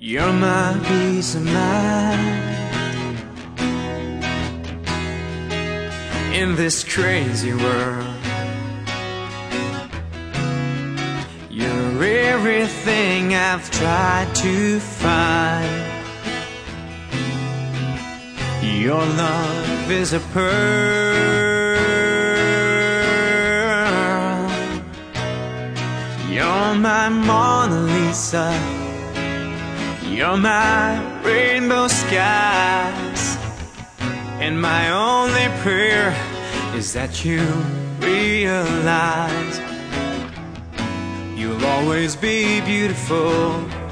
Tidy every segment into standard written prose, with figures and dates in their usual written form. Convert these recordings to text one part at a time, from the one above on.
You're my peace of mind in this crazy world. You're everything I've tried to find. Your love is a pearl. You're my Mona Lisa. You're my rainbow skies. And my only prayer is that you realize you'll always be beautiful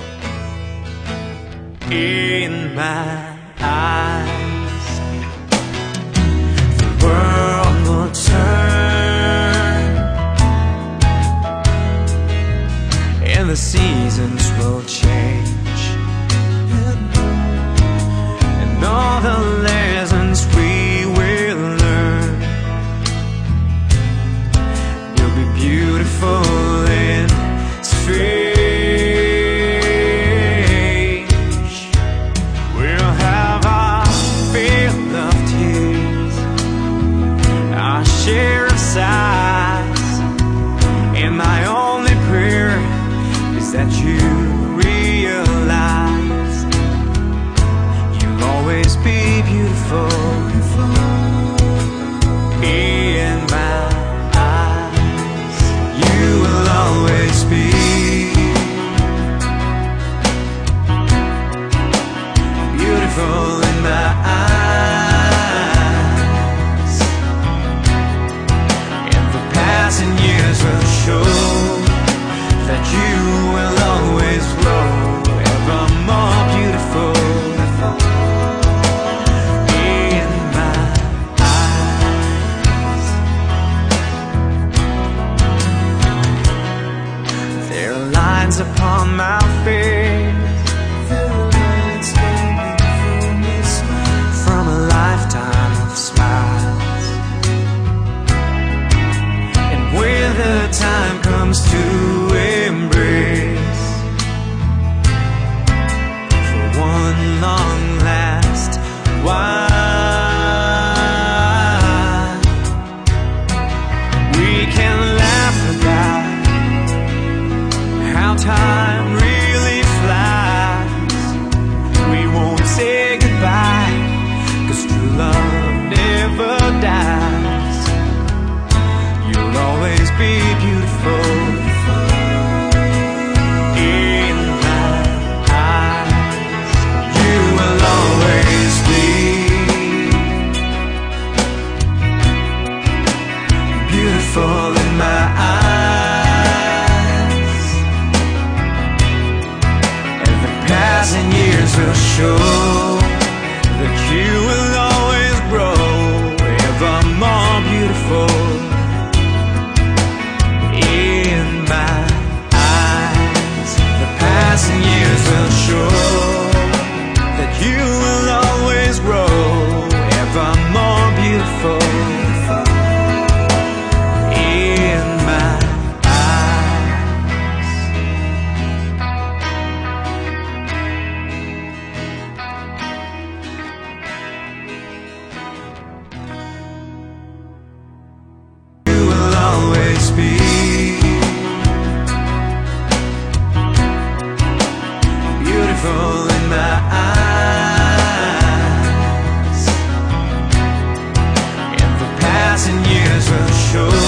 in my eyes. The world will turn and the seasons will change, and all the lessons we will learn, you'll be beautiful in strange. We'll have our fill of tears, our share of sighs, and my only prayer is that you realize you'll always be beautiful in my eyes. You will always be beautiful in my eyes, and the passing years will show that you will always grow ever more beautiful in my eyes. There are lines upon my face from a lifetime of smiles, and when the time comes to embrace for one long last while, we can laugh about how time really flies. We won't say goodbye, 'cause true love never dies. You'll always be beautiful in my eyes. You will always be beautiful in my eyes, and the passing years will show that you will always grow ever more beautiful in my eyes. The passing years will show that you will always grow ever more beautiful in my eyes. You will always be beautiful in my eyes, and the passing years will show